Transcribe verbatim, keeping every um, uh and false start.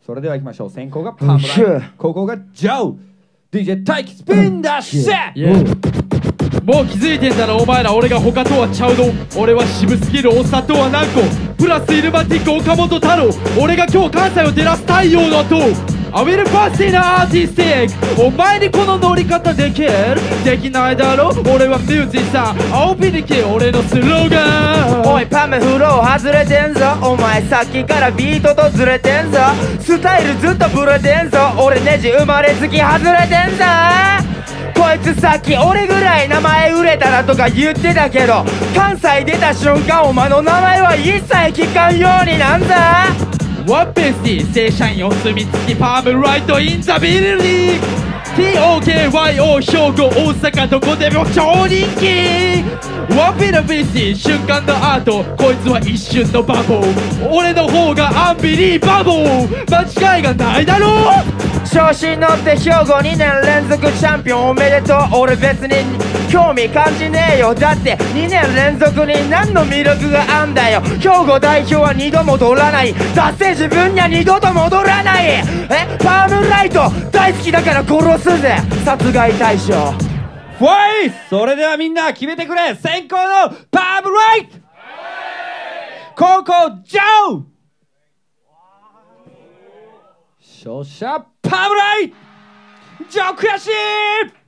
それでは行きましょう。先行がパームライト、後攻がジョー。 ディージェー 大輝スピンダッシュ。 もう気づいてんだろお前ら、俺が他とはちゃうの。俺は渋すぎるおっさんとは何個プラスイルマティック岡本太郎。俺が今日関西を照らす太陽の塔。I will pass inアーティスティック。お前にこの乗り方できるできないだろ。俺はミュージシャン青ピリキ俺のスローガン。 おいパメフロー外れてんぞ。お前さっきからビートとずれてんぞ。スタイルずっとブレてんぞ。俺ネジ生まれつき外れてんぞ。こいつさっき俺ぐらい名前売れたらとか言ってたけど、関西出た瞬間お前の名前は一切聞かんようになんだ。 ワンピース T 正社員お墨付きパームライトインザビルディング ティーオーケーワイオー 兵庫大阪どこでも超人気。ワンピのビーティ瞬間のアート、こいつは一瞬のバボー。俺の方がアンビリーバボー、間違いがないだろう。 調子に乗って兵庫にねん連続チャンピオンおめでとう。俺別に興味感じねえよ。だってにねん連続に何の魅力があんだよ。兵庫代表は二度戻らない。だって自分には二度と戻らない。えパームライト大好きだから殺すぜ殺害対象。 フォイそれではみんな決めてくれ。先行のパームライト、後攻ジョー。勝者パームライト。ジョー悔しい。